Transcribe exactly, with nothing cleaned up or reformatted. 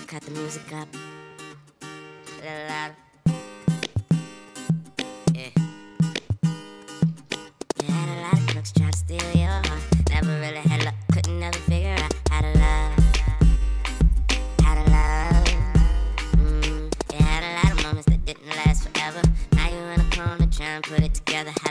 cut the music up a little louder. Yeah. You had a lot of crooks try to steal your heart. Never really had luck, couldn't never figure out how to love, how to love. Mm. You had a lot of moments that didn't last forever. Now you're in a corner trying to put it together.